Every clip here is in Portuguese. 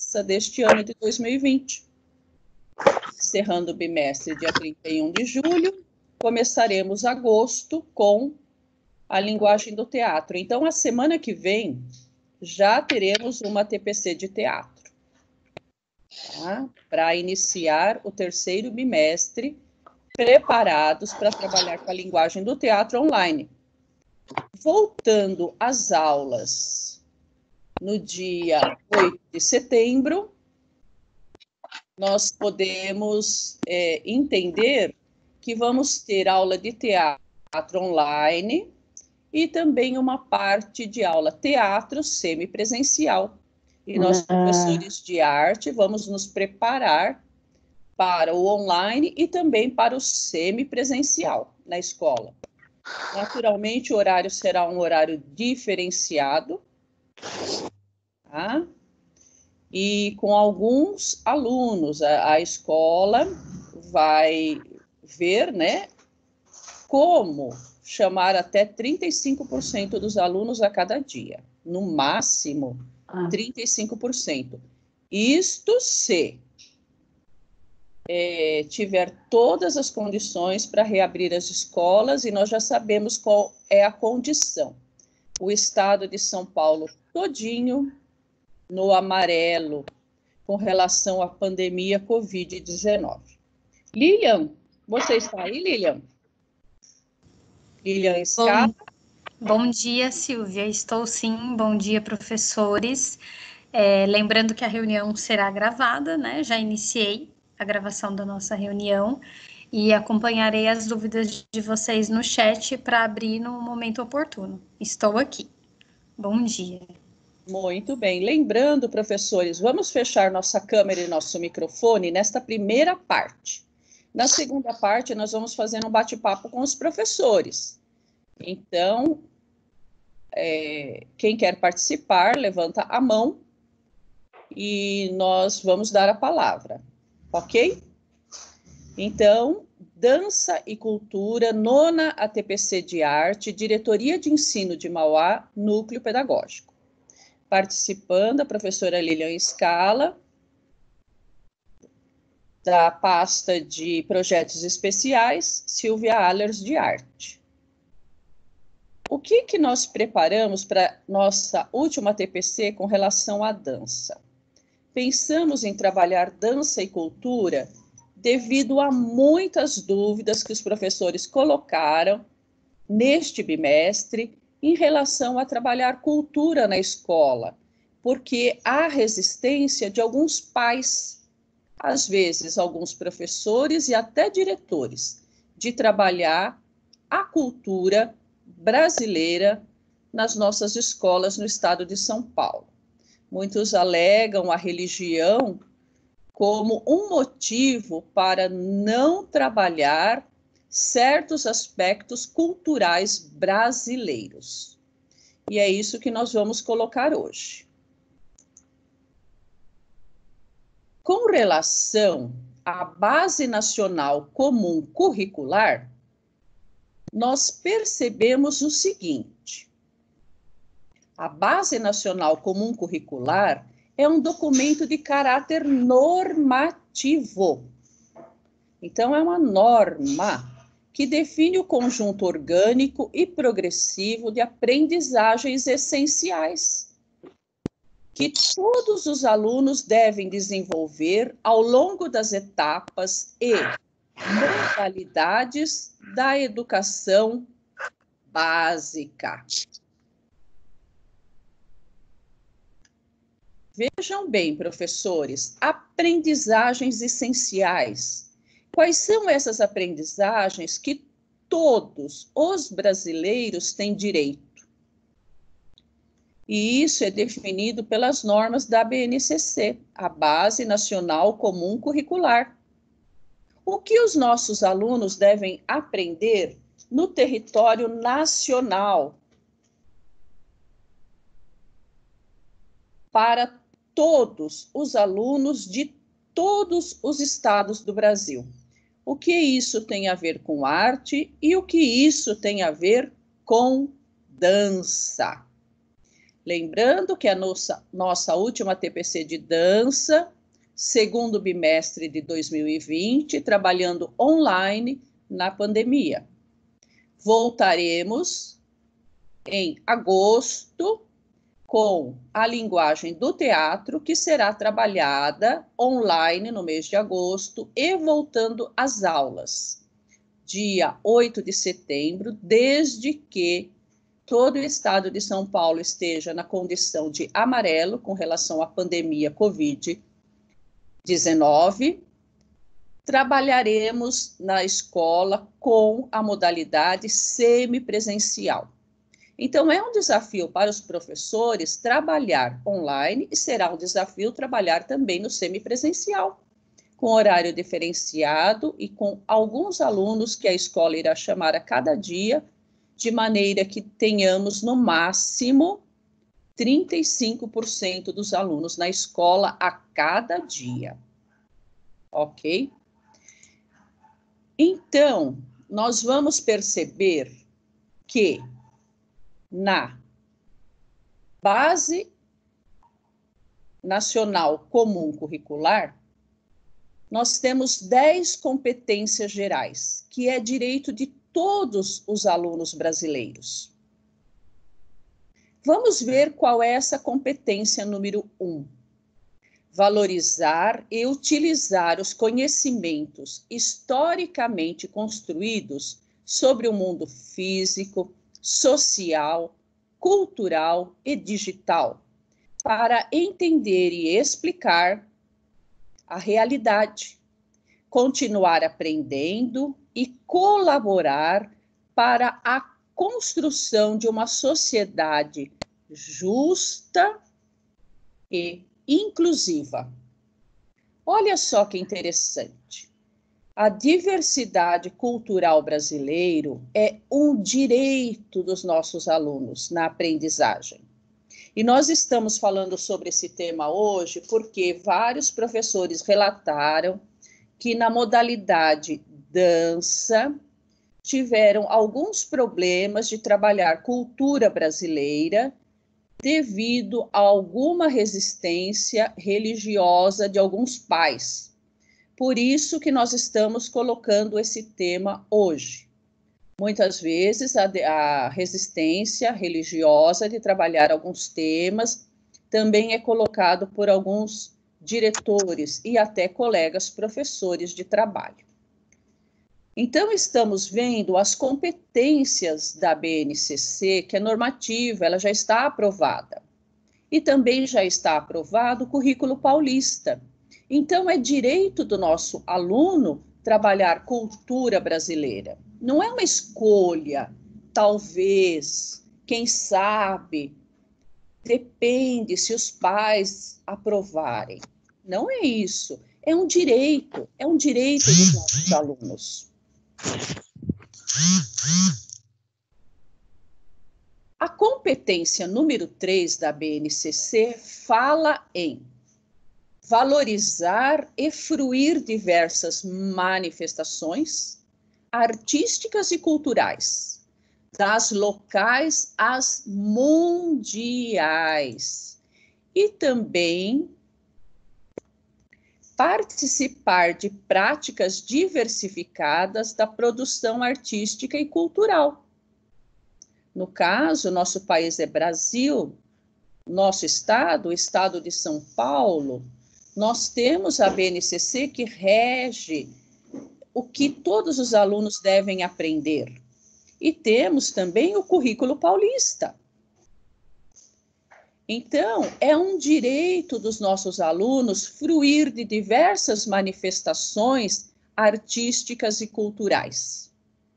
dança deste ano de 2020. Encerrando o bimestre dia 31 de julho, começaremos agosto com a linguagem do teatro. Então, a semana que vem, já teremos uma TPC de teatro, tá? Para iniciar o terceiro bimestre, preparados para trabalhar com a linguagem do teatro online. Voltando às aulas no dia 8 de setembro, nós podemos entender que vamos ter aula de teatro online e também uma parte de aula teatro semipresencial. E nós, professores de arte, vamos nos preparar para o online e também para o semipresencial na escola. Naturalmente, o horário será um horário diferenciado, tá? E com alguns alunos, a escola vai ver, né, como chamar até 35% dos alunos a cada dia, no máximo 35%. Isto se tiver todas as condições para reabrir as escolas, e nós já sabemos qual é a condição. O estado de São Paulo todinho no amarelo com relação à pandemia Covid-19. Lilian, você está aí, Lilian? Lilian Scala? Bom dia, Silvia. Estou sim. Bom dia, professores. Lembrando que a reunião será gravada, né? Já iniciei a gravação da nossa reunião e acompanharei as dúvidas de vocês no chat para abrir no momento oportuno. Estou aqui. Bom dia. Muito bem. Lembrando, professores, vamos fechar nossa câmera e nosso microfone nesta primeira parte. Na segunda parte, nós vamos fazer um bate-papo com os professores. Então, quem quer participar, levanta a mão e nós vamos dar a palavra, ok? Então, Dança e Cultura, nona ATPC de Arte, Diretoria de Ensino de Mauá, Núcleo Pedagógico. Participando a professora Lilian Scala, da pasta de projetos especiais, Silvia Allers de Arte. O que nós preparamos para nossa última TPC com relação à dança? Pensamos em trabalhar dança e cultura devido a muitas dúvidas que os professores colocaram neste bimestre em relação a trabalhar cultura na escola, porque há resistência de alguns pais, às vezes alguns professores e até diretores, de trabalhar a cultura brasileira nas nossas escolas no estado de São Paulo. Muitos alegam a religião como um motivo para não trabalhar certos aspectos culturais brasileiros. E é isso que nós vamos colocar hoje. Com relação à Base Nacional Comum Curricular, nós percebemos o seguinte: a Base Nacional Comum Curricular é um documento de caráter normativo. Então, é uma norma que define o conjunto orgânico e progressivo de aprendizagens essenciais que todos os alunos devem desenvolver ao longo das etapas e modalidades da educação básica. Vejam bem, professores, aprendizagens essenciais. Quais são essas aprendizagens que todos os brasileiros têm direito? E isso é definido pelas normas da BNCC, a Base Nacional Comum Curricular. O que os nossos alunos devem aprender no território nacional para todos os alunos de todos os estados do Brasil? O que isso tem a ver com arte e o que isso tem a ver com dança? Lembrando que a nossa última TPC de dança, segundo bimestre de 2020, trabalhando online na pandemia. Voltaremos em agosto com a linguagem do teatro, que será trabalhada online no mês de agosto e voltando às aulas, dia 8 de setembro, desde que todo o estado de São Paulo esteja na condição de amarelo com relação à pandemia Covid-19, trabalharemos na escola com a modalidade semipresencial. Então, é um desafio para os professores trabalhar online e será um desafio trabalhar também no semipresencial, com horário diferenciado e com alguns alunos que a escola irá chamar a cada dia, de maneira que tenhamos, no máximo, 35% dos alunos na escola a cada dia. Ok? Então, nós vamos perceber que na Base Nacional Comum Curricular, nós temos 10 competências gerais, que é direito de todos os alunos brasileiros. Vamos ver qual é essa competência número 1. Valorizar e utilizar os conhecimentos historicamente construídos sobre o mundo físico, social, cultural e digital, para entender e explicar a realidade, continuar aprendendo e colaborar para a construção de uma sociedade justa e inclusiva. Olha só que interessante. A diversidade cultural brasileira é um direito dos nossos alunos na aprendizagem. E nós estamos falando sobre esse tema hoje porque vários professores relataram que na modalidade dança tiveram alguns problemas de trabalhar cultura brasileira devido a alguma resistência religiosa de alguns pais. Por isso que nós estamos colocando esse tema hoje. Muitas vezes a resistência religiosa de trabalhar alguns temas também é colocado por alguns diretores e até colegas professores de trabalho. Então, estamos vendo as competências da BNCC, que é normativa, ela já está aprovada. E também já está aprovado o currículo paulista. Então, é direito do nosso aluno trabalhar cultura brasileira. Não é uma escolha, talvez, quem sabe, depende se os pais aprovarem. Não é isso, é um direito dos nossos alunos. A competência número 3 da BNCC fala em valorizar e fruir diversas manifestações artísticas e culturais, das locais às mundiais, e também participar de práticas diversificadas da produção artística e cultural. No caso, nosso país é Brasil, nosso estado, o estado de São Paulo, nós temos a BNCC que rege o que todos os alunos devem aprender. E temos também o currículo paulista. Então, é um direito dos nossos alunos fruir de diversas manifestações artísticas e culturais.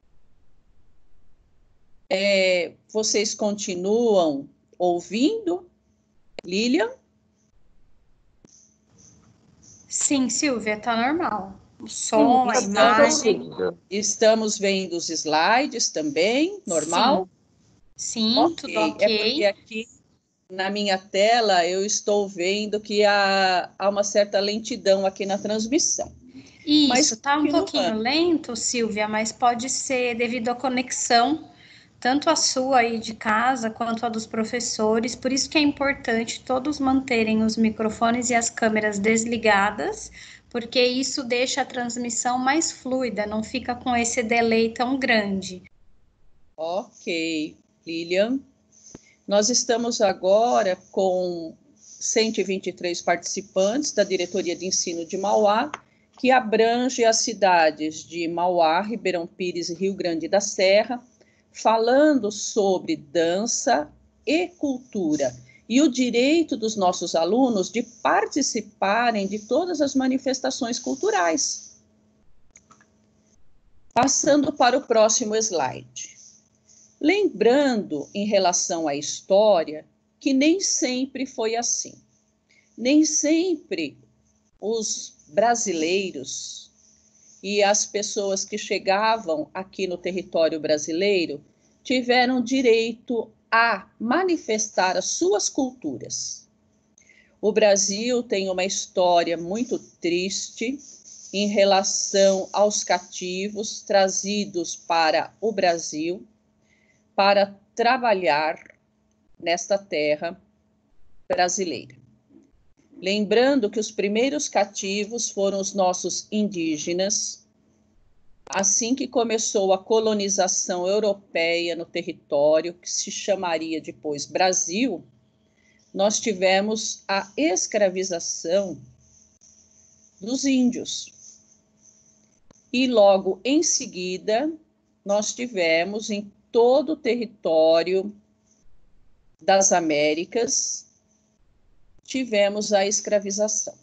Vocês continuam ouvindo? Lilian? Sim, Silvia, tá normal. O som, a imagem. Estamos vendo os slides também, normal? Sim, okay. Tudo ok. É porque aqui na minha tela eu estou vendo que há uma certa lentidão aqui na transmissão. Isso, está um pouquinho lento, Silvia, mas pode ser devido à conexão tanto a sua aí de casa, quanto a dos professores. Por isso que é importante todos manterem os microfones e as câmeras desligadas, porque isso deixa a transmissão mais fluida, não fica com esse delay tão grande. Ok, Lilian. Nós estamos agora com 123 participantes da Diretoria de Ensino de Mauá, que abrange as cidades de Mauá, Ribeirão Pires e Rio Grande da Serra, falando sobre dança e cultura e o direito dos nossos alunos de participarem de todas as manifestações culturais. Passando para o próximo slide. Lembrando, em relação à história, que nem sempre foi assim. Nem sempre os brasileiros e as pessoas que chegavam aqui no território brasileiro tiveram direito a manifestar as suas culturas. O Brasil tem uma história muito triste em relação aos cativos trazidos para o Brasil para trabalhar nesta terra brasileira. Lembrando que os primeiros cativos foram os nossos indígenas. Assim que começou a colonização europeia no território, que se chamaria depois Brasil, nós tivemos a escravização dos índios. E logo em seguida, nós tivemos em todo o território das Américas, tivemos a escravização.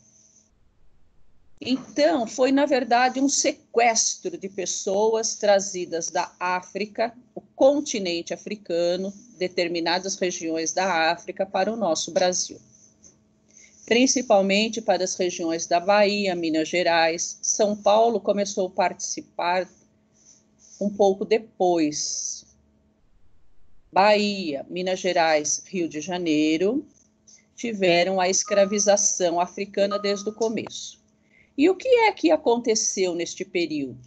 Então, foi, na verdade, um sequestro de pessoas trazidas da África, o continente africano, determinadas regiões da África, para o nosso Brasil. Principalmente para as regiões da Bahia, Minas Gerais. São Paulo começou a participar um pouco depois. Bahia, Minas Gerais, Rio de Janeiro, tiveram a escravização africana desde o começo. E o que é que aconteceu neste período?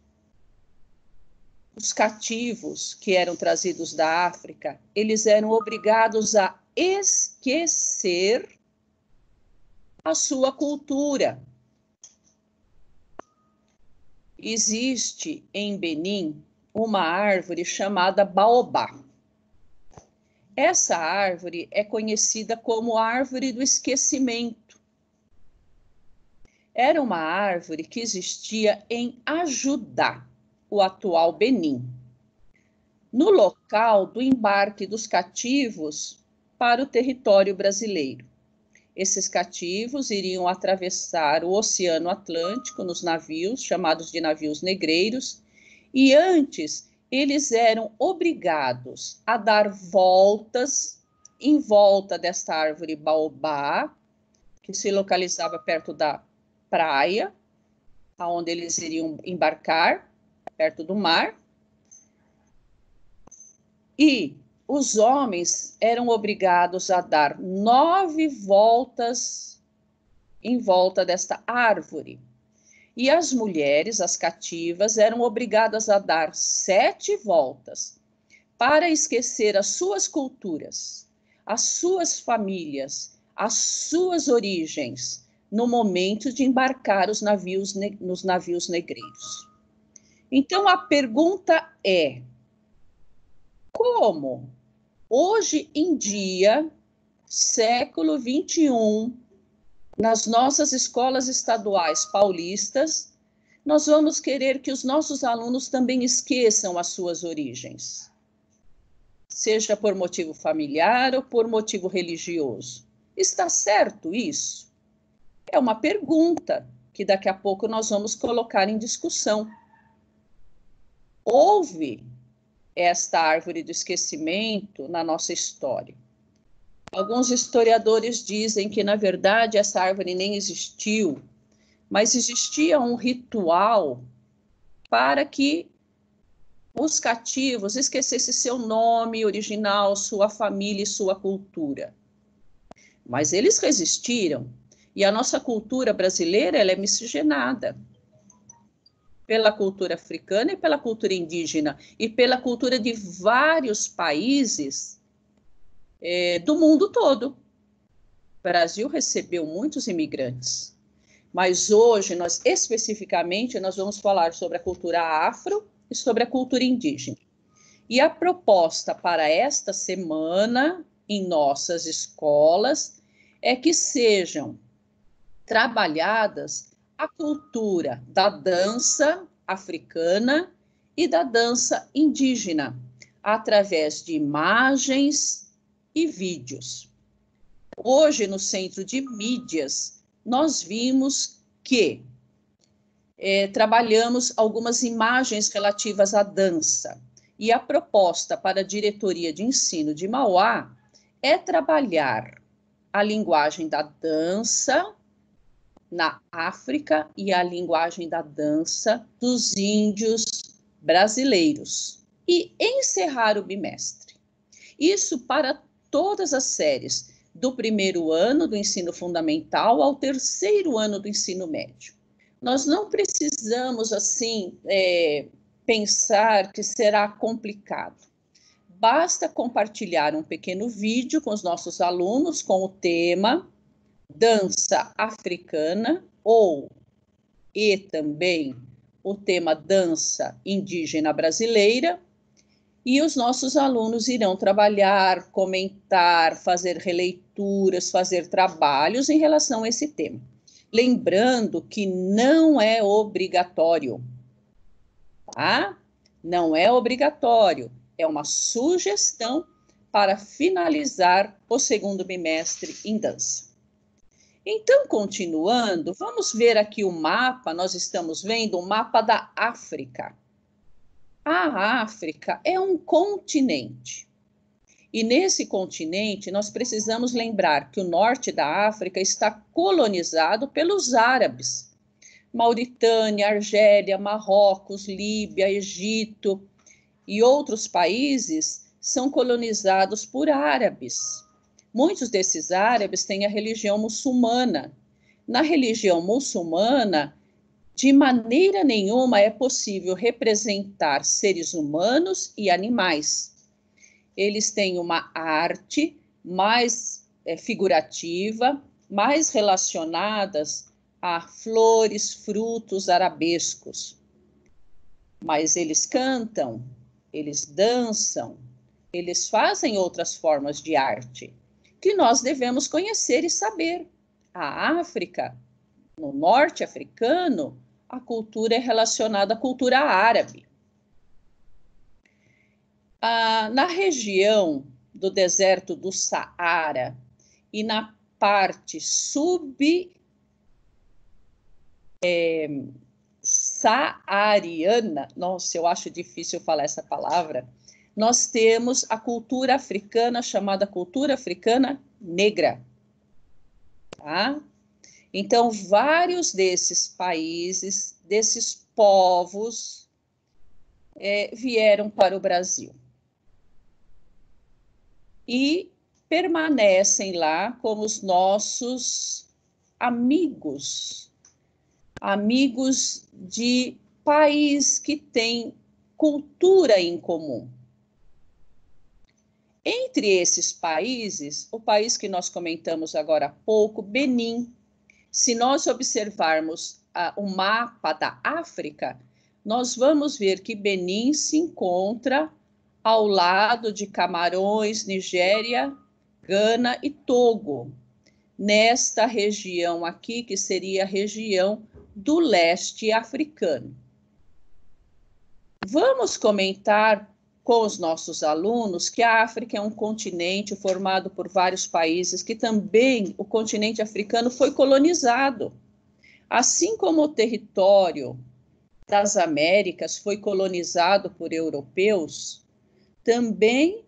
Os cativos que eram trazidos da África, eles eram obrigados a esquecer a sua cultura. Existe em Benin uma árvore chamada baobá. Essa árvore é conhecida como árvore do esquecimento. Era uma árvore que existia em Ajudá, o atual Benin, no local do embarque dos cativos para o território brasileiro. Esses cativos iriam atravessar o Oceano Atlântico nos navios, chamados de navios negreiros, e antes eles eram obrigados a dar voltas em volta desta árvore baobá, que se localizava perto da praia, onde eles iriam embarcar, perto do mar. E os homens eram obrigados a dar 9 voltas em volta desta árvore. E as mulheres, as cativas, eram obrigadas a dar 7 voltas para esquecer as suas culturas, as suas famílias, as suas origens, no momento de embarcar nos navios negreiros. Então, a pergunta é: como, hoje em dia, século XXI, nas nossas escolas estaduais paulistas, nós vamos querer que os nossos alunos também esqueçam as suas origens, seja por motivo familiar ou por motivo religioso? Está certo isso? É uma pergunta que daqui a pouco nós vamos colocar em discussão. Houve esta árvore do esquecimento na nossa história. Alguns historiadores dizem que, na verdade, essa árvore nem existiu, mas existia um ritual para que os cativos esquecessem seu nome original, sua família e sua cultura. Mas eles resistiram, e a nossa cultura brasileira ela é miscigenada. pela cultura africana e pela cultura indígena e pela cultura de vários países do mundo todo. O Brasil recebeu muitos imigrantes, mas hoje, especificamente, nós vamos falar sobre a cultura afro e sobre a cultura indígena. E a proposta para esta semana, em nossas escolas, é que sejam trabalhadas a cultura da dança africana e da dança indígena, através de imagens e vídeos. Hoje, no Centro de Mídias, nós vimos que trabalhamos algumas imagens relativas à dança. E a proposta para a Diretoria de Ensino de Mauá é trabalhar a linguagem da dança na África e a linguagem da dança dos índios brasileiros. E encerrar o bimestre. Isso para todas as séries, do primeiro ano do ensino fundamental ao terceiro ano do ensino médio. Nós não precisamos, assim, pensar que será complicado. Basta compartilhar um pequeno vídeo com os nossos alunos com o tema dança africana e também o tema dança indígena brasileira, e os nossos alunos irão trabalhar, comentar, fazer releituras, fazer trabalhos em relação a esse tema. Lembrando que não é obrigatório, tá? Não é obrigatório, é uma sugestão para finalizar o segundo bimestre em dança. Então, continuando, vamos ver aqui o mapa, nós estamos vendo o mapa da África. A África é um continente. E nesse continente, nós precisamos lembrar que o norte da África está colonizado pelos árabes. Mauritânia, Argélia, Marrocos, Líbia, Egito e outros países são colonizados por árabes. Muitos desses árabes têm a religião muçulmana. Na religião muçulmana, de maneira nenhuma é possível representar seres humanos e animais. Eles têm uma arte mais figurativa, mais relacionadas a flores, frutos, arabescos. Mas eles cantam, eles dançam, eles fazem outras formas de arte que nós devemos conhecer e saber. A África, no norte africano, a cultura é relacionada à cultura árabe. Na região do deserto do Saara e na parte saariana, nossa, eu acho difícil falar essa palavra, nós temos a cultura africana chamada cultura africana negra, tá? Então, vários desses países, desses povos, vieram para o Brasil e permanecem lá como os nossos amigos de país que tem cultura em comum. Entre esses países, o país que nós comentamos agora há pouco, Benim. Se nós observarmos o mapa da África, nós vamos ver que Benim se encontra ao lado de Camarões, Nigéria, Gana e Togo, nesta região aqui, que seria a região do leste africano. Vamos comentar com os nossos alunos que a África é um continente formado por vários países, que também o continente africano foi colonizado. Assim como o território das Américas foi colonizado por europeus, também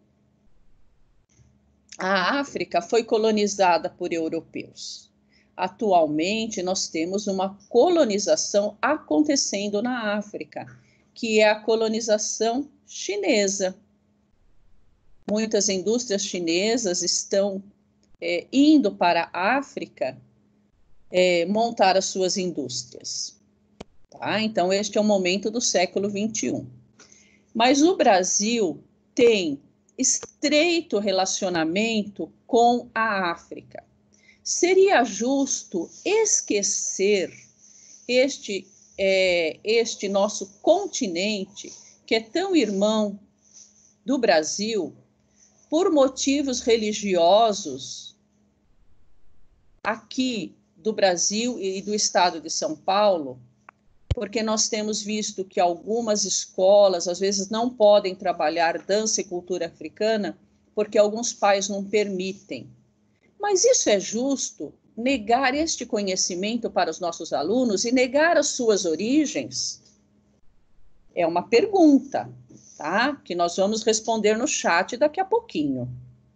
a África foi colonizada por europeus. Atualmente, nós temos uma colonização acontecendo na África, que é a colonização chinesa. Muitas indústrias chinesas estão indo para a África montar as suas indústrias. Tá? Então, este é o momento do século XXI. Mas o Brasil tem estreito relacionamento com a África. Seria justo esquecer este nosso continente, que é tão irmão do Brasil, por motivos religiosos, aqui do Brasil e do estado de São Paulo, porque nós temos visto que algumas escolas, às vezes, não podem trabalhar dança e cultura africana, porque alguns pais não permitem. Mas isso é justo? Negar este conhecimento para os nossos alunos e negar as suas origens? É uma pergunta, tá? Que nós vamos responder no chat daqui a pouquinho.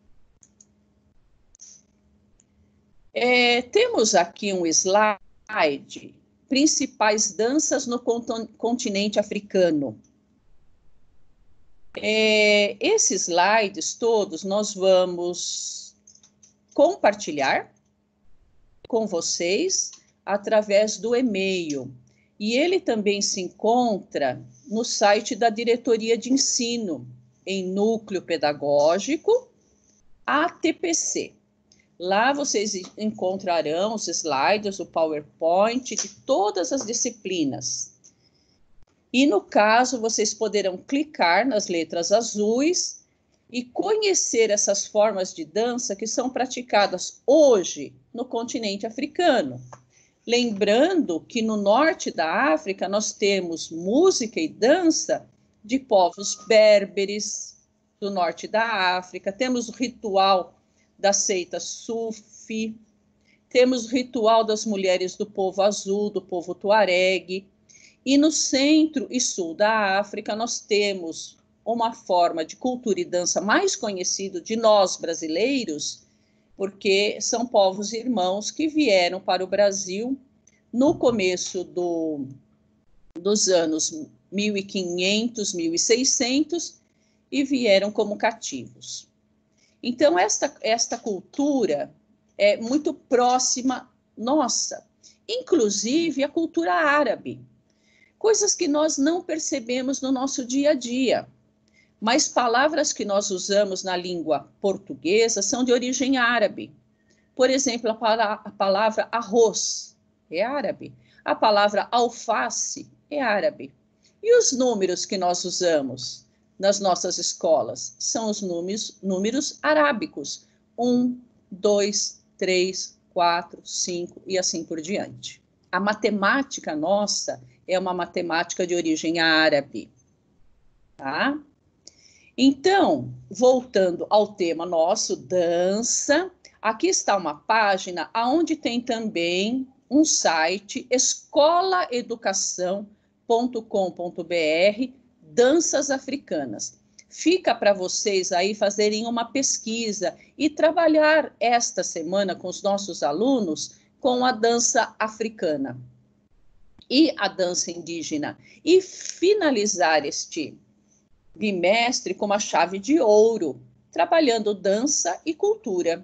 Temos aqui um slide, principais danças no continente africano. Esses slides todos nós vamos compartilhar com vocês através do e-mail. E ele também se encontra no site da Diretoria de Ensino, em Núcleo Pedagógico, ATPC. Lá vocês encontrarão os slides, o PowerPoint de todas as disciplinas. E, no caso, vocês poderão clicar nas letras azuis e conhecer essas formas de dança que são praticadas hoje no continente africano. Lembrando que no norte da África nós temos música e dança de povos berberes do norte da África, temos o ritual da seita Sufi, temos o ritual das mulheres do povo azul, do povo tuaregue, e no centro e sul da África nós temos uma forma de cultura e dança mais conhecida de nós brasileiros, porque são povos irmãos que vieram para o Brasil no começo dos anos 1500, 1600 e vieram como cativos. Então, esta cultura é muito próxima nossa, inclusive a cultura árabe, coisas que nós não percebemos no nosso dia a dia, mas palavras que nós usamos na língua portuguesa são de origem árabe. Por exemplo, a palavra arroz é árabe, a palavra alface é árabe. E os números que nós usamos nas nossas escolas são os números arábicos, 1, 2, 3, 4, 5 e assim por diante. A matemática nossa é uma matemática de origem árabe, tá? Então, voltando ao tema nosso, dança, aqui está uma página onde tem também um site, escolaeducação.com.br, danças africanas. Fica para vocês aí fazerem uma pesquisa e trabalhar esta semana com os nossos alunos com a dança africana e a dança indígena e finalizar este bimestre com uma chave de ouro, trabalhando dança e cultura.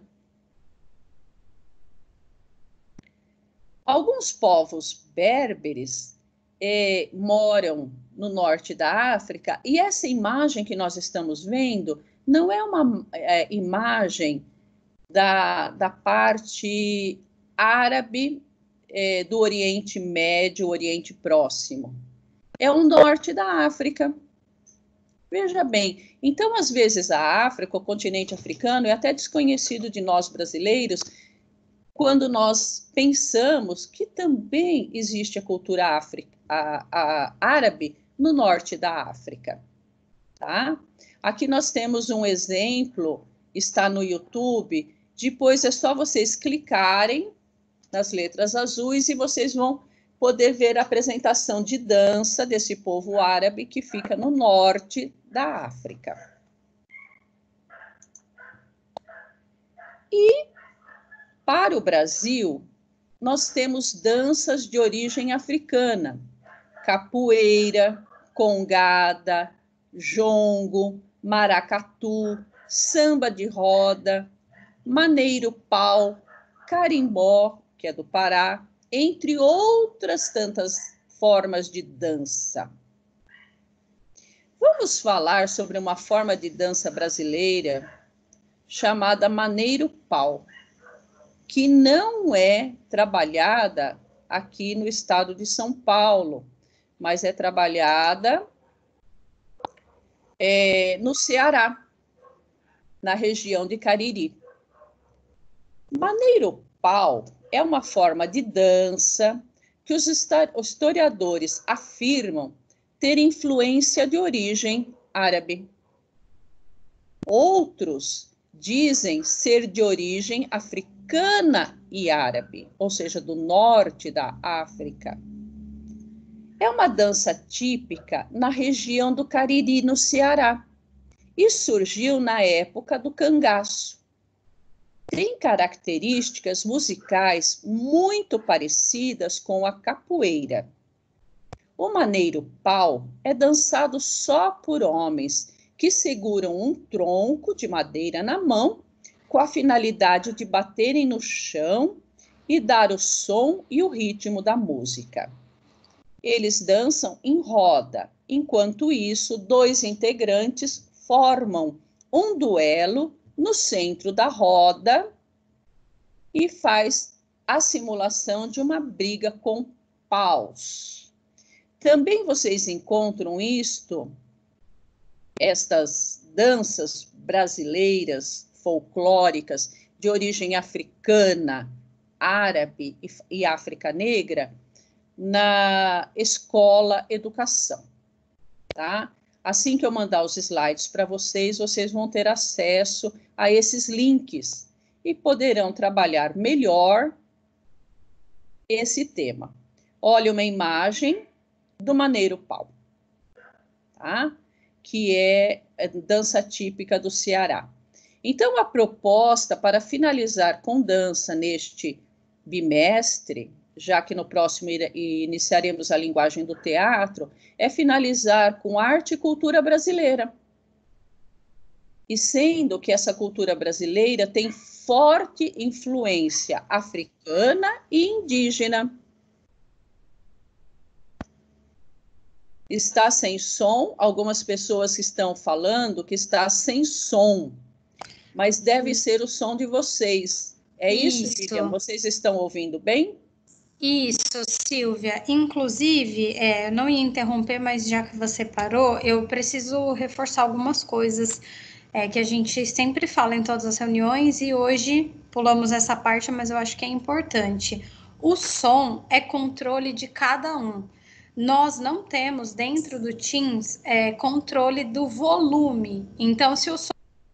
Alguns povos berberes moram no norte da África, e essa imagem que nós estamos vendo não é uma imagem da parte árabe do Oriente Médio, Oriente Próximo. É o norte da África. Veja bem, então, às vezes, a África, o continente africano, é até desconhecido de nós brasileiros, quando nós pensamos que também existe a cultura árabe no norte da África. Tá? Aqui nós temos um exemplo, está no YouTube, depois é só vocês clicarem nas letras azuis e vocês vão poder ver a apresentação de dança desse povo árabe que fica no norte da África. E, para o Brasil, nós temos danças de origem africana, capoeira, congada, jongo, maracatu, samba de roda, maneiro-pau, carimbó, que é do Pará, entre outras tantas formas de dança. Vamos falar sobre uma forma de dança brasileira chamada maneiro pau, que não é trabalhada aqui no estado de São Paulo, mas é trabalhada no Ceará, na região de Cariri. Maneiro pau é uma forma de dança que os historiadores afirmam ter influência de origem árabe. Outros dizem ser de origem africana e árabe, ou seja, do norte da África. É uma dança típica na região do Cariri, no Ceará, e surgiu na época do cangaço. Tem características musicais muito parecidas com a capoeira. O maneiro pau é dançado só por homens que seguram um tronco de madeira na mão com a finalidade de baterem no chão e dar o som e o ritmo da música. Eles dançam em roda, enquanto isso, dois integrantes formam um duelo no centro da roda e faz a simulação de uma briga com paus. Também vocês encontram estas danças brasileiras, folclóricas, de origem africana, árabe e África Negra, na Escola Educação, tá? Assim que eu mandar os slides para vocês, vocês vão ter acesso a esses links e poderão trabalhar melhor esse tema. Olha uma imagem do maneiro pau, tá? Que é dança típica do Ceará. Então, a proposta para finalizar com dança neste bimestre, já que no próximo iniciaremos a linguagem do teatro, é finalizar com arte e cultura brasileira. E sendo que essa cultura brasileira tem forte influência africana e indígena. Está sem som, algumas pessoas estão falando que está sem som, mas deve ser o som de vocês. É isso, Lilian? Vocês estão ouvindo bem? Isso, Silvia. Inclusive, não ia interromper, mas já que você parou, eu preciso reforçar algumas coisas que a gente sempre fala em todas as reuniões e hoje pulamos essa parte, mas eu acho que é importante. O som é controle de cada um. Nós não temos dentro do Teams controle do volume. Então, se o som...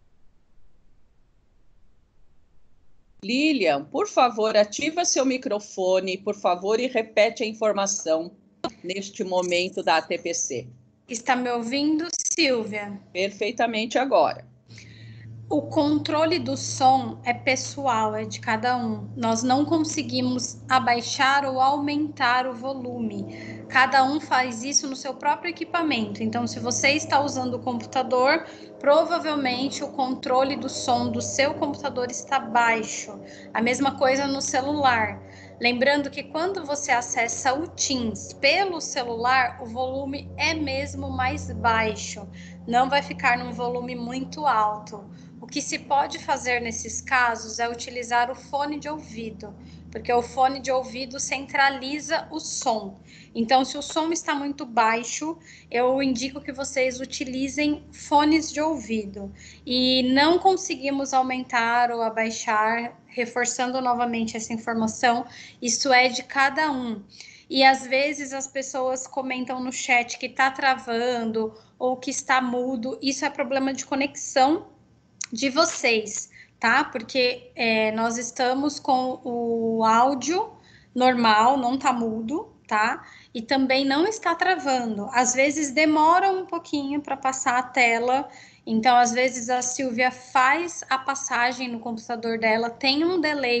Lilian, por favor, ativa seu microfone, por favor, e repete a informação neste momento da ATPC. Está me ouvindo, Silvia? Perfeitamente agora. O controle do som é pessoal, é de cada um. Nós não conseguimos abaixar ou aumentar o volume. Cada um faz isso no seu próprio equipamento. Então, se você está usando o computador, provavelmente o controle do som do seu computador está baixo. A mesma coisa no celular. Lembrando que quando você acessa o Teams pelo celular, o volume é mesmo mais baixo. Não vai ficar num volume muito alto. O que se pode fazer nesses casos é utilizar o fone de ouvido, porque o fone de ouvido centraliza o som. Então, se o som está muito baixo, eu indico que vocês utilizem fones de ouvido. E não conseguimos aumentar ou abaixar, reforçando novamente essa informação, isso é de cada um. E às vezes as pessoas comentam no chat que está travando ou que está mudo, isso é problema de conexão de vocês, tá? Porque nós estamos com o áudio normal, não tá mudo, tá? E também não está travando. Às vezes demora um pouquinho para passar a tela, então às vezes a Silvia faz a passagem no computador dela, tem um delay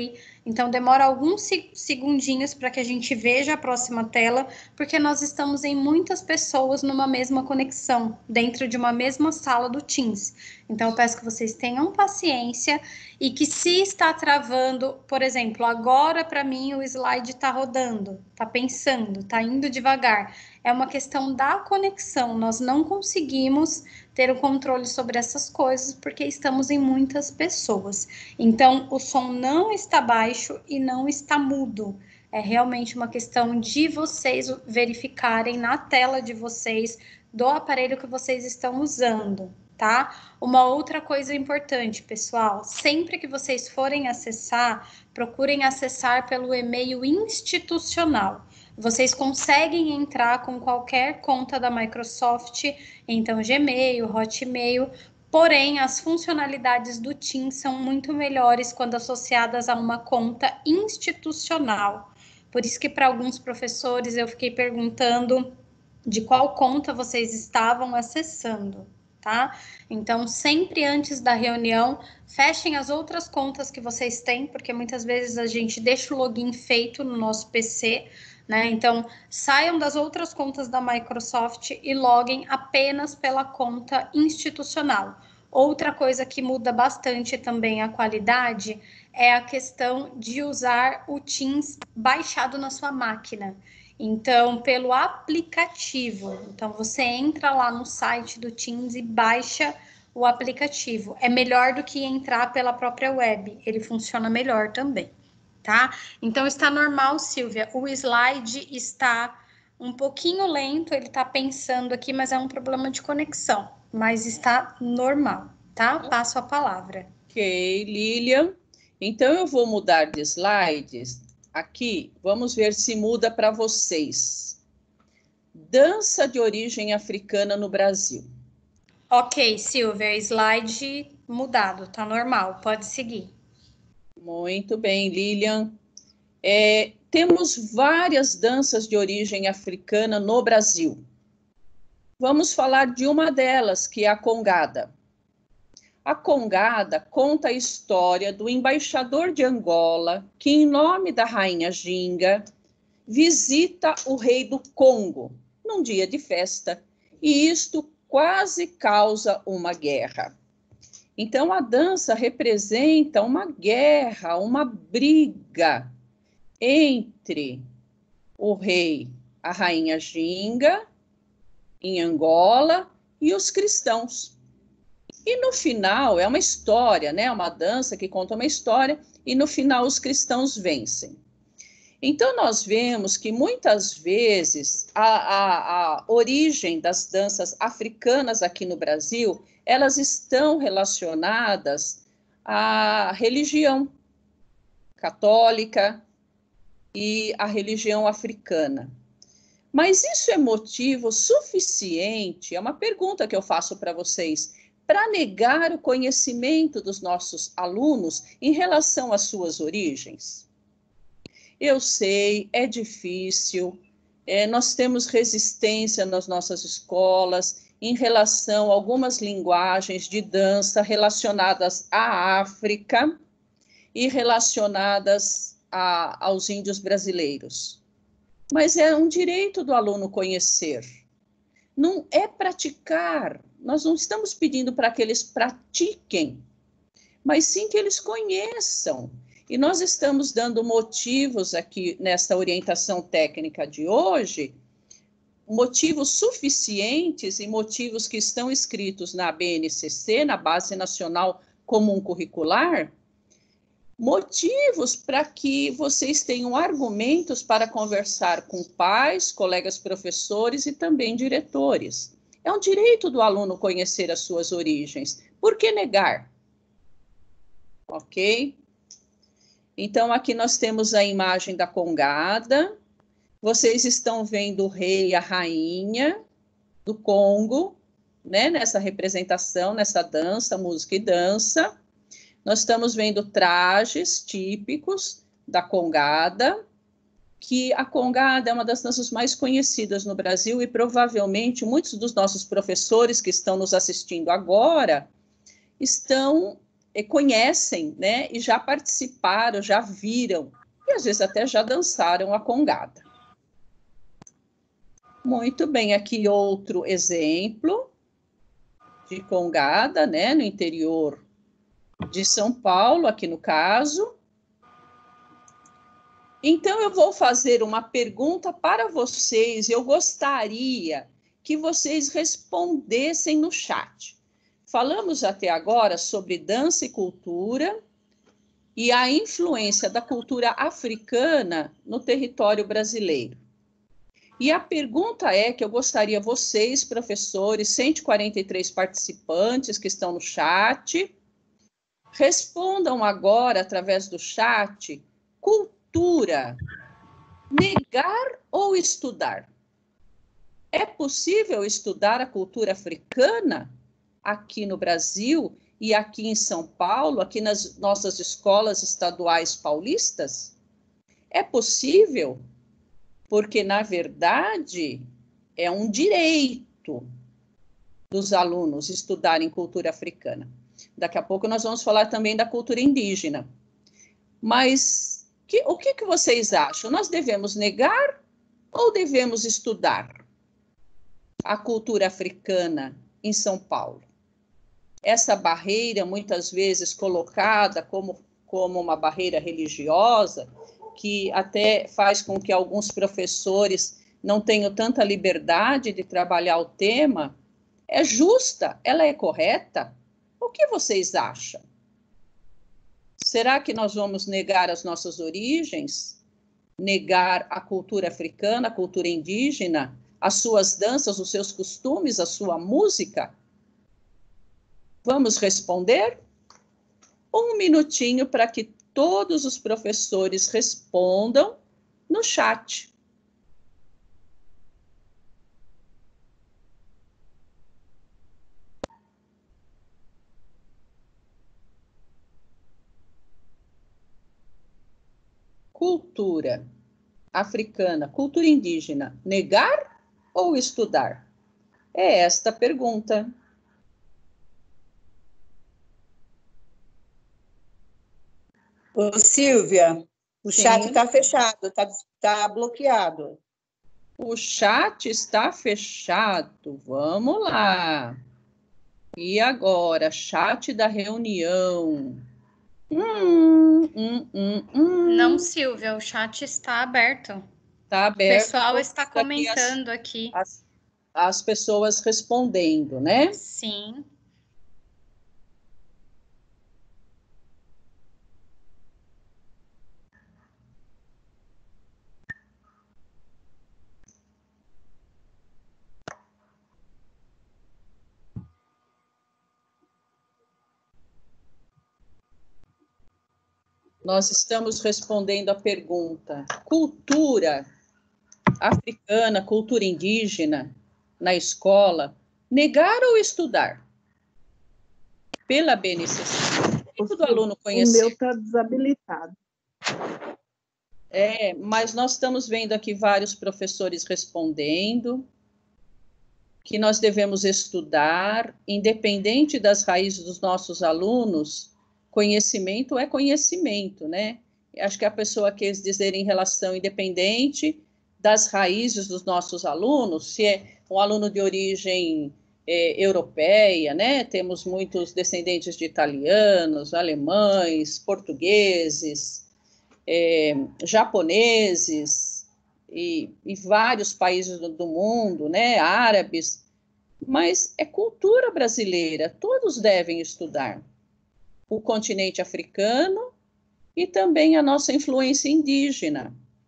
Então, demora alguns segundinhos para que a gente veja a próxima tela, porque nós estamos em muitas pessoas numa mesma conexão, dentro de uma mesma sala do Teams. Então, eu peço que vocês tenham paciência e que, se está travando, por exemplo, agora para mim o slide está rodando, está pensando, está indo devagar. É uma questão da conexão, nós não conseguimos ter o controle sobre essas coisas porque estamos em muitas pessoas. Então, o som não está baixo e não está mudo. É realmente uma questão de vocês verificarem na tela de vocês do aparelho que vocês estão usando, tá? Uma outra coisa importante, pessoal, sempre que vocês forem acessar, procurem acessar pelo e-mail institucional. Vocês conseguem entrar com qualquer conta da Microsoft, então Gmail, Hotmail, porém as funcionalidades do Teams são muito melhores quando associadas a uma conta institucional. Por isso que para alguns professores eu fiquei perguntando de qual conta vocês estavam acessando, tá? Então, sempre antes da reunião, fechem as outras contas que vocês têm, porque muitas vezes a gente deixa o login feito no nosso PC, né? Então, saiam das outras contas da Microsoft e loguem apenas pela conta institucional. Outra coisa que muda bastante também a qualidade é a questão de usar o Teams baixado na sua máquina. Então, pelo aplicativo. Então, você entra lá no site do Teams e baixa o aplicativo. É melhor do que entrar pela própria web. Ele funciona melhor também, tá? Então, está normal, Silvia. O slide está um pouquinho lento, ele está pensando aqui, mas é um problema de conexão. Mas está normal, tá? Passo a palavra. Ok, Lilian. Então, eu vou mudar de slides. Aqui, vamos ver se muda para vocês. Dança de origem africana no Brasil. Ok, Silvia, slide mudado, tá normal, pode seguir. Muito bem, Lilian. Temos várias danças de origem africana no Brasil. Vamos falar de uma delas, que é a Congada. A Congada conta a história do embaixador de Angola, que, em nome da rainha Ginga, visita o rei do Congo num dia de festa, e isto quase causa uma guerra. Então, a dança representa uma guerra, uma briga entre o rei, a rainha Ginga, em Angola, e os cristãos. E no final, é uma história, né? Uma dança que conta uma história, e no final os cristãos vencem. Então, nós vemos que muitas vezes a origem das danças africanas aqui no Brasil, elas estão relacionadas à religião católica e à religião africana. Mas isso é motivo suficiente, é uma pergunta que eu faço para vocês, para negar o conhecimento dos nossos alunos em relação às suas origens? Eu sei, é difícil, nós temos resistência nas nossas escolas em relação a algumas linguagens de dança relacionadas à África e relacionadas aos índios brasileiros. Mas é um direito do aluno conhecer. Não é praticar. Nós não estamos pedindo para que eles pratiquem, mas sim que eles conheçam. E nós estamos dando motivos aqui nessa orientação técnica de hoje, motivos suficientes e motivos que estão escritos na BNCC, na Base Nacional Comum Curricular, motivos para que vocês tenham argumentos para conversar com pais, colegas professores e também diretores. É um direito do aluno conhecer as suas origens. Por que negar? Ok? Então, aqui nós temos a imagem da Congada. Vocês estão vendo o rei e a rainha do Congo, né? Nessa representação, nessa dança, música e dança. Nós estamos vendo trajes típicos da Congada, que a Congada é uma das danças mais conhecidas no Brasil e provavelmente muitos dos nossos professores que estão nos assistindo agora estão conhecem, né? E já participaram, já viram, e às vezes até já dançaram a congada. Muito bem, aqui outro exemplo de congada, né? No interior de São Paulo, aqui no caso. Então, eu vou fazer uma pergunta para vocês. Eu gostaria que vocês respondessem no chat. Falamos até agora sobre dança e cultura e a influência da cultura africana no território brasileiro. E a pergunta é que eu gostaria vocês, professores, 143 participantes que estão no chat, respondam agora, através do chat, cultura, negar ou estudar? É possível estudar a cultura africana aqui no Brasil e aqui em São Paulo, aqui nas nossas escolas estaduais paulistas? É possível, porque, na verdade, é um direito dos alunos estudarem cultura africana. Daqui a pouco nós vamos falar também da cultura indígena. Mas o que vocês acham? Nós devemos negar ou devemos estudar a cultura africana em São Paulo? Essa barreira, muitas vezes colocada como uma barreira religiosa, que até faz com que alguns professores não tenham tanta liberdade de trabalhar o tema, é justa? Ela é correta? O que vocês acham? Será que nós vamos negar as nossas origens? Negar a cultura africana, a cultura indígena, as suas danças, os seus costumes, a sua música? Vamos responder? Um minutinho para que todos os professores respondam no chat. Cultura africana, cultura indígena, negar ou estudar? É esta a pergunta. Ô, Silvia, o Sim. chat está fechado, está bloqueado. O chat está fechado. Vamos lá. E agora, chat da reunião. Não, Silvia, o chat está aberto. Está aberto. O pessoal está comentando aqui. As pessoas respondendo, né? Sim. Nós estamos respondendo a pergunta: cultura africana, cultura indígena na escola, negar ou estudar? Pela BNCC. O que o aluno conhecer? O meu está desabilitado. Mas nós estamos vendo aqui vários professores respondendo que nós devemos estudar, independente das raízes dos nossos alunos. Conhecimento é conhecimento, né? Acho que a pessoa quis dizer em relação independente das raízes dos nossos alunos, se é um aluno de origem europeia, né? Temos muitos descendentes de italianos, alemães, portugueses, japoneses e vários países do mundo, né? Árabes, mas é cultura brasileira, todos devem estudar. O continente africano e também a nossa influência indígena.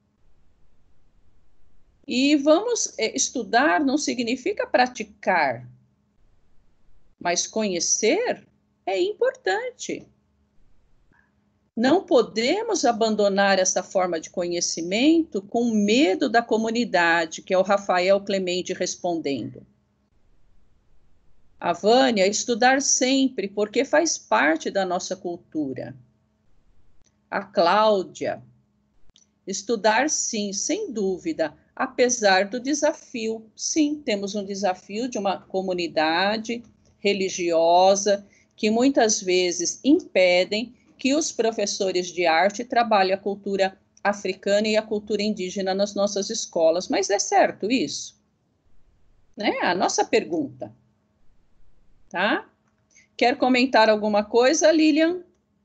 E vamos estudar não significa praticar, mas conhecer é importante. Não podemos abandonar essa forma de conhecimento com medo da comunidade, que é o Rafael Clemente respondendo. A Vânia, estudar sempre, porque faz parte da nossa cultura. A Cláudia, estudar sim, sem dúvida, apesar do desafio. Sim, temos um desafio de uma comunidade religiosa que muitas vezes impedem que os professores de arte trabalhem a cultura africana e a cultura indígena nas nossas escolas. Mas é certo isso? Né? A nossa pergunta. Tá? Quer comentar alguma coisa, Lilian?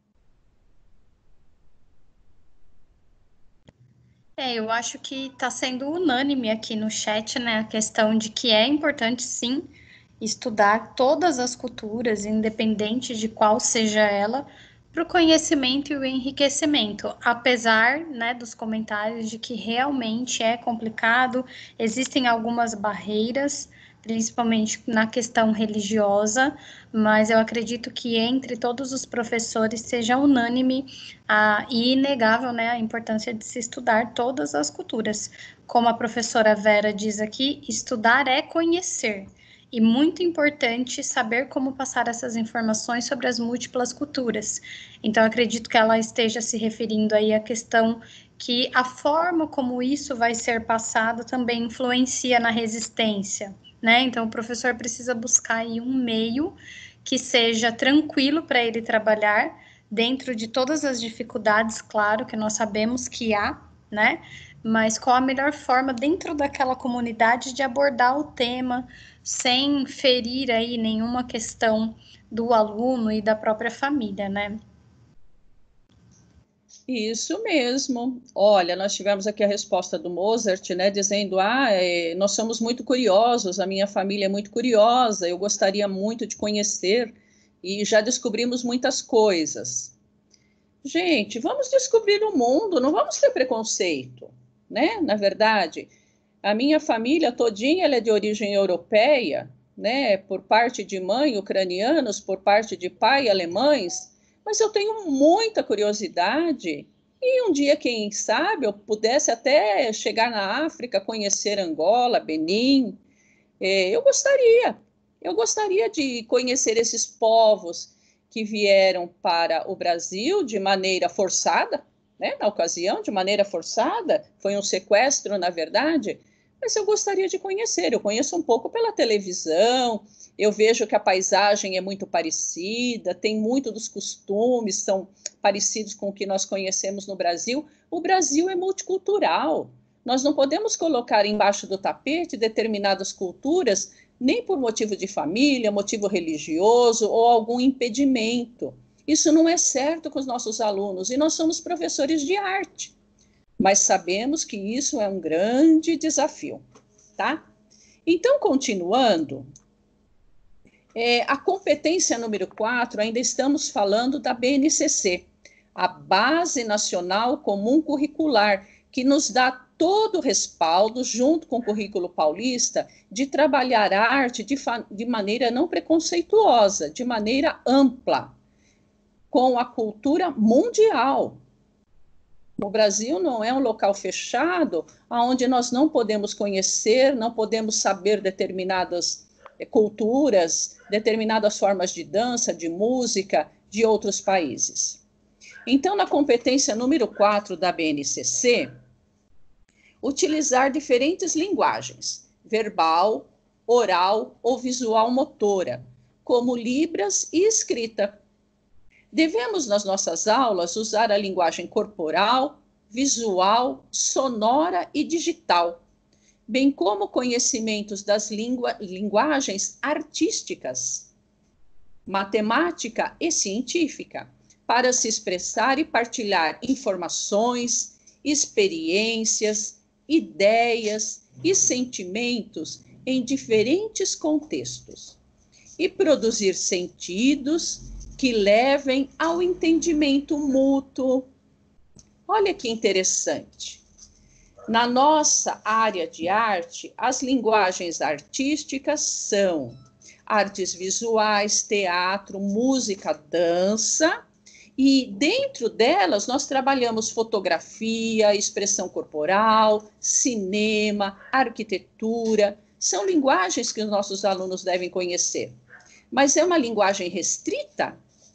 Eu acho que está sendo unânime aqui no chat, né, a questão de que é importante, sim, estudar todas as culturas, independente de qual seja ela, para o conhecimento e o enriquecimento, apesar, né, dos comentários de que realmente é complicado, existem algumas barreiras, principalmente na questão religiosa, mas eu acredito que entre todos os professores seja unânime e inegável, né, a importância de se estudar todas as culturas. Como a professora Vera diz aqui, estudar é conhecer. E muito importante saber como passar essas informações sobre as múltiplas culturas. Então, acredito que ela esteja se referindo aí à questão que a forma como isso vai ser passado também influencia na resistência, né? Então, o professor precisa buscar aí um meio que seja tranquilo para ele trabalhar, dentro de todas as dificuldades, claro, que nós sabemos que há, né? Mas qual a melhor forma dentro daquela comunidade de abordar o tema sem ferir aí nenhuma questão do aluno e da própria família, né? Isso mesmo. Olha, nós tivemos aqui a resposta do Mozart, né, dizendo: nós somos muito curiosos, a minha família é muito curiosa, eu gostaria muito de conhecer e já descobrimos muitas coisas. Gente, vamos descobrir o mundo, não vamos ter preconceito, né? Na verdade, a minha família todinha ela é de origem europeia, né? Por parte de mãe, ucranianos, por parte de pai, alemães, mas eu tenho muita curiosidade e um dia, quem sabe, eu pudesse até chegar na África, conhecer Angola, Benim. Eu gostaria de conhecer esses povos que vieram para o Brasil de maneira forçada, né? Na ocasião, de maneira forçada, foi um sequestro, na verdade, mas eu gostaria de conhecer. Eu conheço um pouco pela televisão, eu vejo que a paisagem é muito parecida, tem muito dos costumes, são parecidos com o que nós conhecemos no Brasil. O Brasil é multicultural. Nós não podemos colocar embaixo do tapete determinadas culturas, nem por motivo de família, motivo religioso ou algum impedimento. Isso não é certo com os nossos alunos, e nós somos professores de arte, mas sabemos que isso é um grande desafio, tá? Então, continuando, a competência número 4, ainda estamos falando da BNCC, a Base Nacional Comum Curricular, que nos dá todo o respaldo, junto com o currículo paulista, de trabalhar a arte de maneira não preconceituosa, de maneira ampla, com a cultura mundial. O Brasil não é um local fechado, onde nós não podemos conhecer, não podemos saber determinadas culturas, determinadas formas de dança, de música de outros países. Então, na competência número 4 da BNCC, utilizar diferentes linguagens, verbal, oral ou visual motora, como libras e escrita. Devemos, nas nossas aulas, usar a linguagem corporal, visual, sonora e digital, bem como conhecimentos das linguagens artísticas, matemática e científica, para se expressar e partilhar informações, experiências, ideias e sentimentos em diferentes contextos, e produzir sentidos que levem ao entendimento mútuo. Olha que interessante. Na nossa área de arte, as linguagens artísticas são artes visuais, teatro, música, dança, e dentro delas nós trabalhamos fotografia, expressão corporal, cinema, arquitetura. São linguagens que os nossos alunos devem conhecer. Mas é uma linguagem restrita?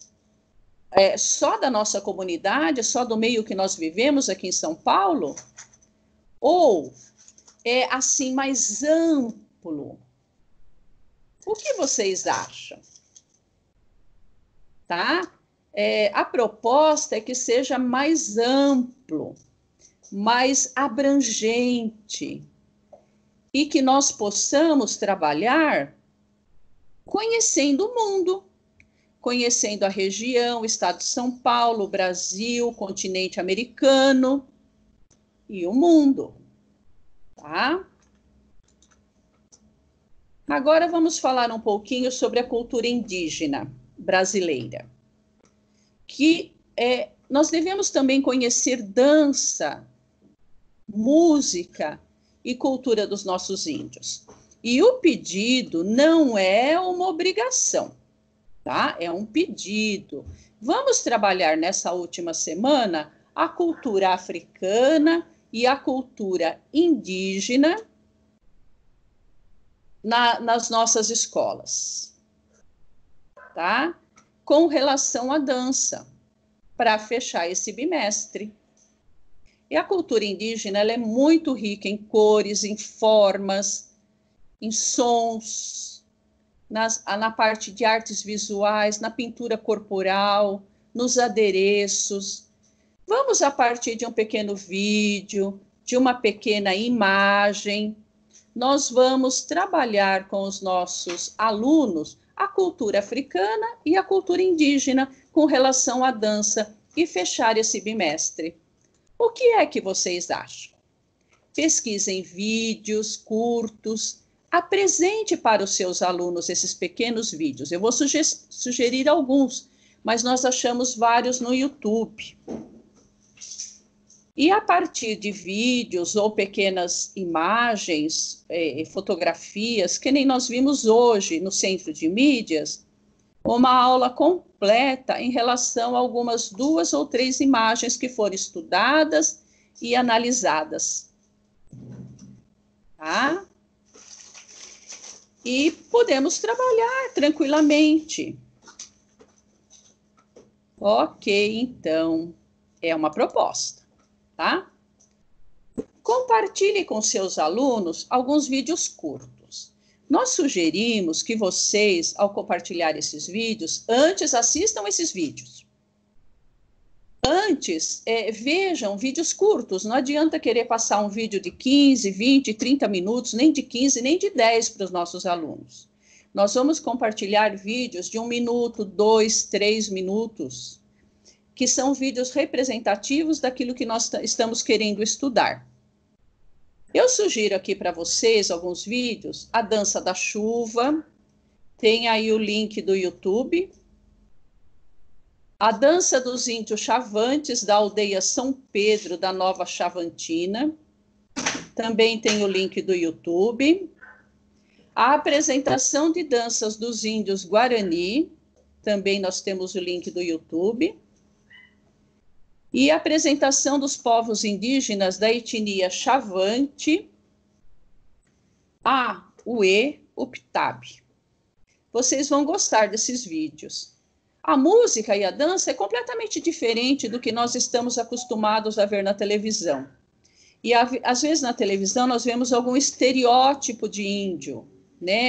Só da nossa comunidade, só do meio que nós vivemos aqui em São Paulo? Ou é assim mais amplo? O que vocês acham? tá? A proposta é que seja mais amplo, mais abrangente, e que nós possamos trabalhar conhecendo o mundo, conhecendo a região, o estado de São Paulo, o Brasil, o continente americano e o mundo, tá? Agora vamos falar um pouquinho sobre a cultura indígena brasileira, que nós devemos também conhecer dança, música e cultura dos nossos índios. E o pedido não é uma obrigação, tá? É um pedido. Vamos trabalhar nessa última semana a cultura africana e a cultura indígena nas nossas escolas, tá? Com relação à dança, para fechar esse bimestre. E a cultura indígena, ela é muito rica em cores, em formas, em sons, na parte de artes visuais, na pintura corporal, nos adereços. Vamos, a partir de um pequeno vídeo, de uma pequena imagem, nós vamos trabalhar com os nossos alunos a cultura africana e a cultura indígena com relação à dança e fechar esse bimestre. O que é que vocês acham? Pesquisem vídeos curtos, apresente para os seus alunos esses pequenos vídeos. Eu vou sugerir alguns, mas nós achamos vários no YouTube. E a partir de vídeos ou pequenas imagens, fotografias, que nem nós vimos hoje no Centro de Mídias, uma aula completa em relação a algumas 2 ou 3 imagens que foram estudadas e analisadas. Tá? E podemos trabalhar tranquilamente. Ok, então, é uma proposta. Tá? Compartilhe com seus alunos alguns vídeos curtos. Nós sugerimos que vocês, ao compartilhar esses vídeos, antes assistam esses vídeos. Antes, vejam vídeos curtos. Não adianta querer passar um vídeo de 15, 20, 30 minutos, nem de 15, nem de 10 para os nossos alunos. Nós vamos compartilhar vídeos de 1 minuto, 2, 3 minutos, que são vídeos representativos daquilo que nós estamos querendo estudar. Eu sugiro aqui para vocês alguns vídeos, a dança da chuva, tem aí o link do YouTube, a dança dos índios chavantes da aldeia São Pedro da Nova Chavantina, também tem o link do YouTube, a apresentação de danças dos índios Guarani, também nós temos o link do YouTube, e a apresentação dos povos indígenas da etnia Chavante, a Uê Uptabi. Vocês vão gostar desses vídeos. A música e a dança é completamente diferente do que nós estamos acostumados a ver na televisão. E às vezes na televisão nós vemos algum estereótipo de índio, né?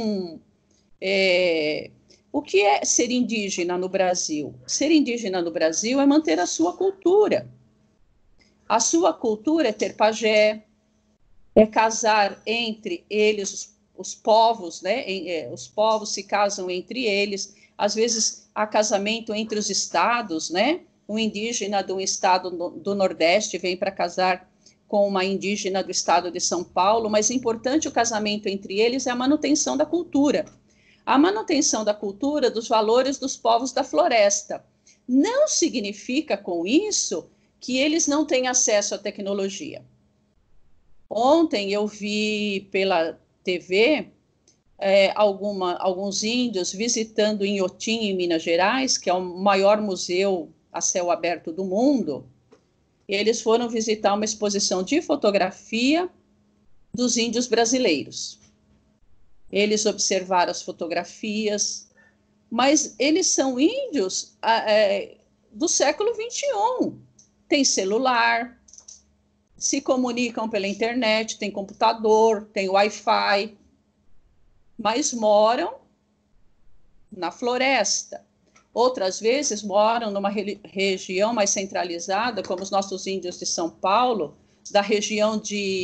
O que é ser indígena no Brasil? Ser indígena no Brasil é manter a sua cultura. A sua cultura é ter pajé, é casar entre eles, os povos, né? Os povos se casam entre eles. Às vezes há casamento entre os estados, né? Um indígena de um estado do Nordeste vem para casar com uma indígena do estado de São Paulo, mas importante o casamento entre eles é a manutenção da cultura. A manutenção da cultura, dos valores dos povos da floresta. Não significa, com isso, que eles não têm acesso à tecnologia. Ontem eu vi pela TV alguns índios visitando Inhotim, em Minas Gerais, que é o maior museu a céu aberto do mundo. Eles foram visitar uma exposição de fotografia dos índios brasileiros. Eles observaram as fotografias, mas eles são índios do século XXI. Tem celular, se comunicam pela internet, tem computador, tem Wi-Fi, mas moram na floresta. Outras vezes moram numa região mais centralizada, como os nossos índios de São Paulo, da região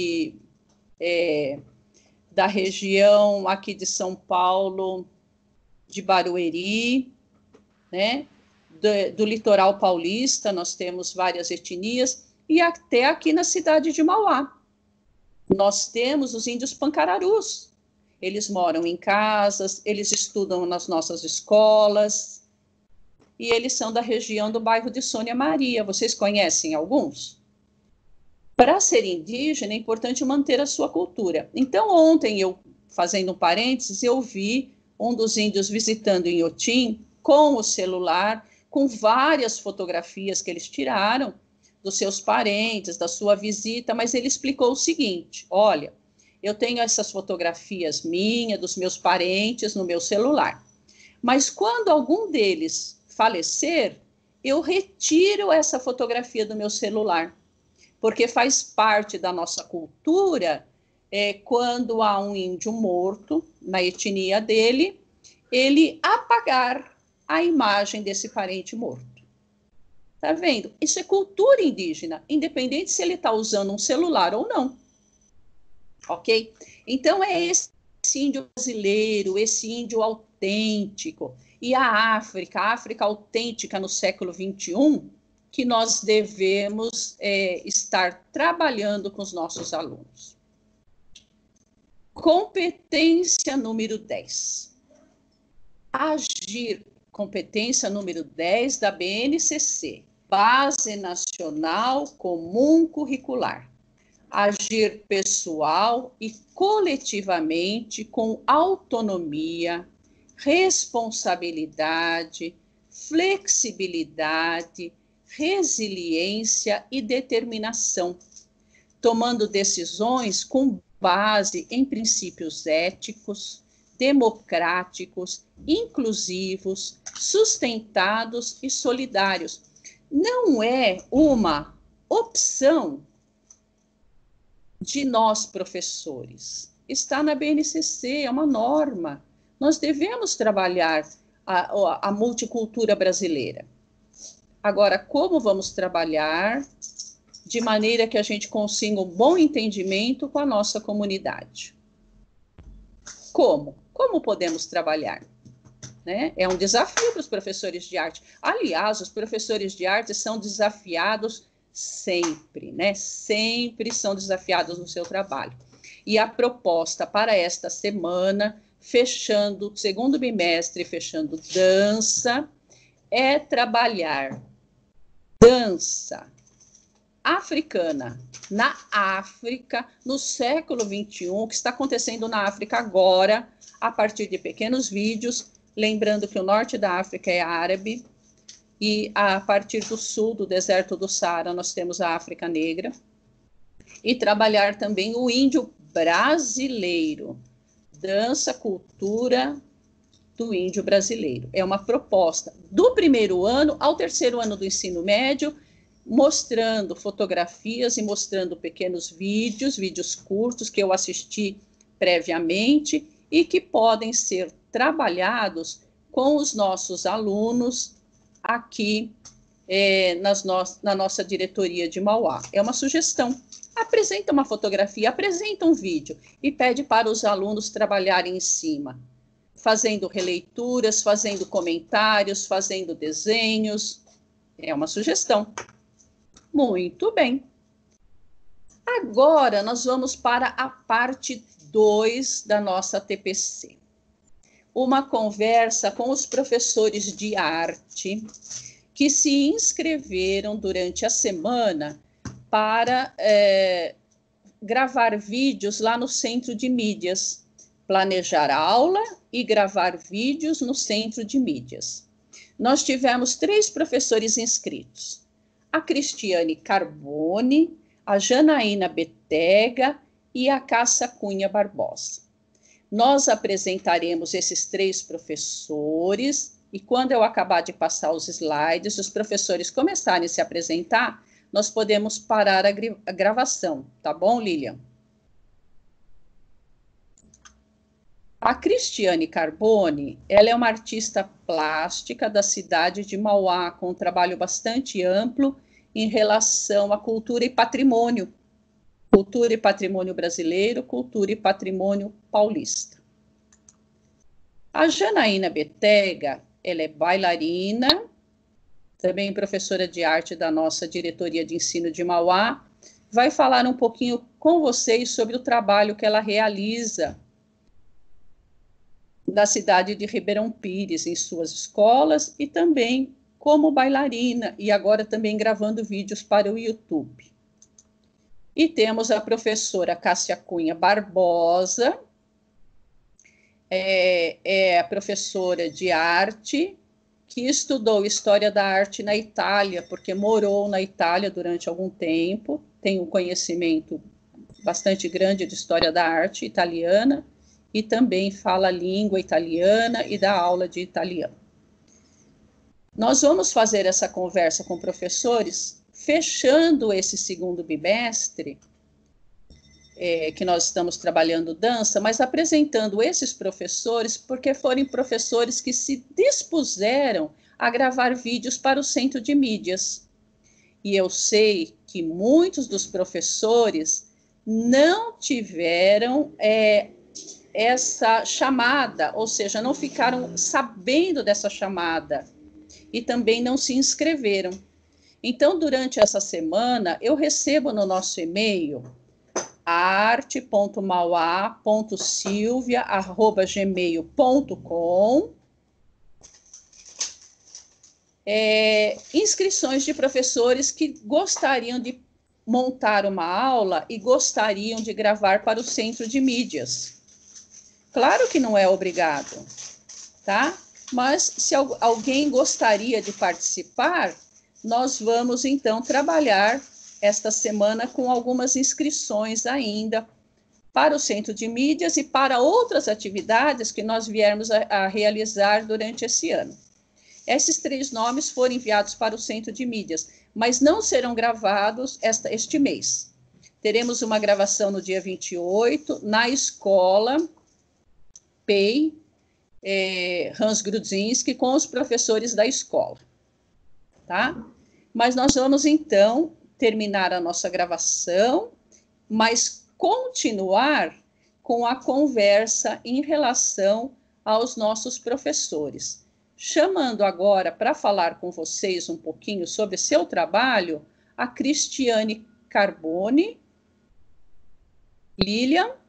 aqui de São Paulo, de Barueri, né? Do litoral paulista, nós temos várias etnias, e até aqui na cidade de Mauá. Nós temos os índios pancararus. Eles moram em casas, eles estudam nas nossas escolas, e eles são da região do bairro de Sônia Maria. Vocês conhecem alguns? Para ser indígena, é importante manter a sua cultura. Então, ontem, fazendo um parênteses, eu vi um dos índios visitando em Inhotim, com o celular, com várias fotografias que eles tiraram dos seus parentes, da sua visita, mas ele explicou o seguinte: olha, eu tenho essas fotografias minhas, dos meus parentes, no meu celular, mas quando algum deles falecer, eu retiro essa fotografia do meu celular, porque faz parte da nossa cultura, quando há um índio morto, na etnia dele, ele apagar a imagem desse parente morto. Tá vendo? Isso é cultura indígena, independente se ele está usando um celular ou não. Ok? Então, é esse índio brasileiro, esse índio autêntico. E a África autêntica no século XXI, que nós devemos estar trabalhando com os nossos alunos. Competência número 10. Agir. Competência número 10 da BNCC, Base Nacional Comum Curricular. Agir pessoal e coletivamente com autonomia, responsabilidade, flexibilidade, resiliência e determinação, tomando decisões com base em princípios éticos, democráticos, inclusivos, sustentados e solidários. Não é uma opção de nós, professores. Está na BNCC, é uma norma. Nós devemos trabalhar a multicultura brasileira. Agora, como vamos trabalhar de maneira que a gente consiga um bom entendimento com a nossa comunidade? Como? Como podemos trabalhar? Né? É um desafio para os professores de arte. Aliás, os professores de arte são desafiados sempre, né? Sempre são desafiados no seu trabalho. E a proposta para esta semana, fechando o segundo bimestre, fechando dança, é trabalhar dança africana na África, no século XXI, o que está acontecendo na África agora, a partir de pequenos vídeos, lembrando que o norte da África é árabe, e a partir do sul, do deserto do Saara, nós temos a África Negra, e trabalhar também o índio brasileiro, dança, cultura do índio brasileiro. É uma proposta do primeiro ano ao terceiro ano do ensino médio, mostrando fotografias e mostrando pequenos vídeos curtos que eu assisti previamente e que podem ser trabalhados com os nossos alunos aqui na nossa diretoria de Mauá. É uma sugestão. Apresenta uma fotografia, apresenta um vídeo e pede para os alunos trabalharem em cima, fazendo releituras, fazendo comentários, fazendo desenhos. É uma sugestão. Muito bem. Agora nós vamos para a parte 2 da nossa TPC. Uma conversa com os professores de arte que se inscreveram durante a semana para gravar vídeos lá no Centro de Mídias, planejar aula e gravar vídeos no Centro de Mídias. Nós tivemos 3 professores inscritos: a Cristiane Carbone, a Janaína Betega e a Cássia Cunha Barbosa. Nós apresentaremos esses 3 professores e quando eu acabar de passar os slides, os professores começarem a se apresentar, nós podemos parar a gravação, tá bom, Lilian? A Cristiane Carbone, ela é uma artista plástica da cidade de Mauá, com um trabalho bastante amplo em relação à cultura e patrimônio brasileiro, cultura e patrimônio paulista. A Janaína Betega, ela é bailarina, também professora de arte da nossa diretoria de ensino de Mauá, vai falar um pouquinho com vocês sobre o trabalho que ela realiza da cidade de Ribeirão Pires, em suas escolas, e também como bailarina, e agora também gravando vídeos para o YouTube. E temos a professora Cássia Cunha Barbosa, é a professora de arte, que estudou História da Arte na Itália, porque morou na Itália durante algum tempo, tem um conhecimento bastante grande de História da Arte italiana, e também fala a língua italiana e dá aula de italiano. Nós vamos fazer essa conversa com professores, fechando esse segundo bimestre, que nós estamos trabalhando dança, mas apresentando esses professores, porque foram professores que se dispuseram a gravar vídeos para o Centro de Mídias. E eu sei que muitos dos professores não tiveram essa chamada, ou seja, não ficaram sabendo dessa chamada e também não se inscreveram. Então, durante essa semana, eu recebo no nosso e-mail arte.mauá.silvia@gmail.com inscrições de professores que gostariam de montar uma aula e gostariam de gravar para o Centro de Mídias. Claro que não é obrigado, tá? Mas se alguém gostaria de participar, nós vamos então trabalhar esta semana com algumas inscrições ainda para o Centro de Mídias e para outras atividades que nós viermos a realizar durante esse ano. Esses 3 nomes foram enviados para o Centro de Mídias, mas não serão gravados este mês. Teremos uma gravação no dia 28, na escola PEI, Hans Grudzinski, com os professores da escola, tá? Mas nós vamos, então, terminar a nossa gravação, mas continuar com a conversa em relação aos nossos professores. Chamando agora para falar com vocês um pouquinho sobre seu trabalho, a Cristiane Carbone. Lilian.